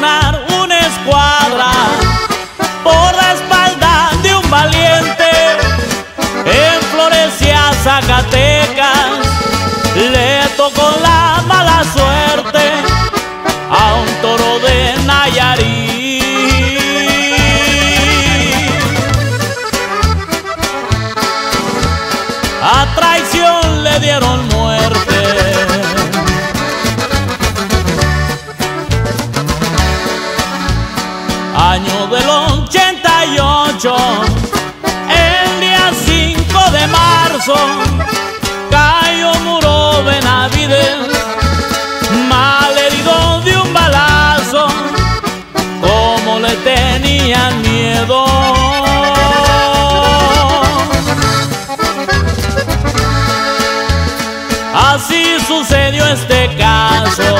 detonar una escuadra por la espalda de un valiente. En Florecia, Zacatecas, le tocó la mala suerte a un toro de Nayarit. A traición le dieron muerte. Año del 88, el día 5 de marzo, cayó Muro Benavides, malherido de un balazo, como le tenían miedo. Así sucedió este caso.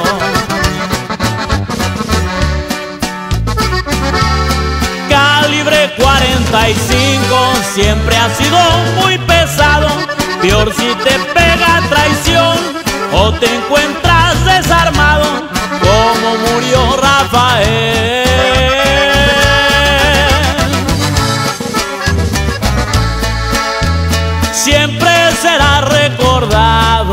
Calibre 45 siempre ha sido muy pesado. Peor si te pega traición o te encuentras desarmado, como murió Rafael. Siempre será recordado.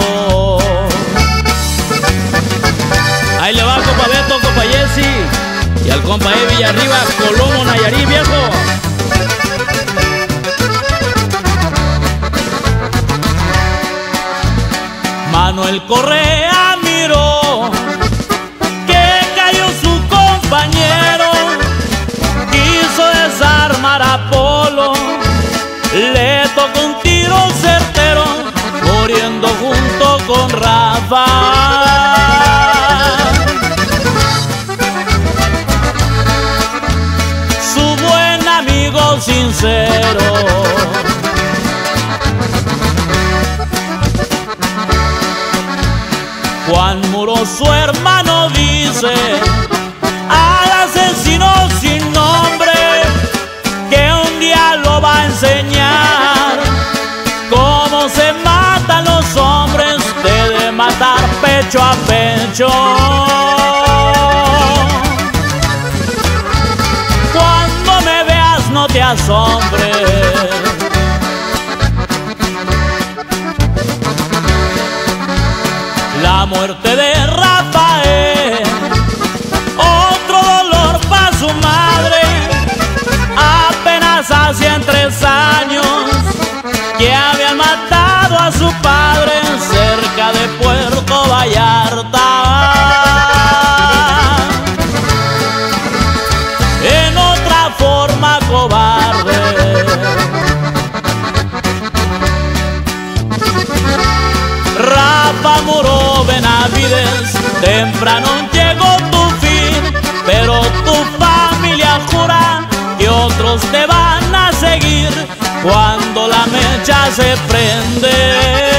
Ahí le va al compa Beto, compa Jessy y al compa Villarriba, Colomo, Nayarit, viejo. Manuel Correa miró que cayó su compañero, quiso desarmar a Polo, le tocó un tiro certero, muriendo junto con Rafa. Su buen amigo sincero, Juan Muro, su hermano, dice al asesino sin nombre que un día lo va a enseñar cómo se matan los hombres, de matar pecho a pecho. Cuando me veas no te asombres, la muerte de Rafael, otro dolor para su madre. Apenas hacían 3 años que habían matado a su padre cerca de Puerto Vallarta. En otra forma cobarde, Rafa Muro Benavides, temprano llegó tu fin, pero tu familia jura que otros te van a seguir cuando la mecha se prende.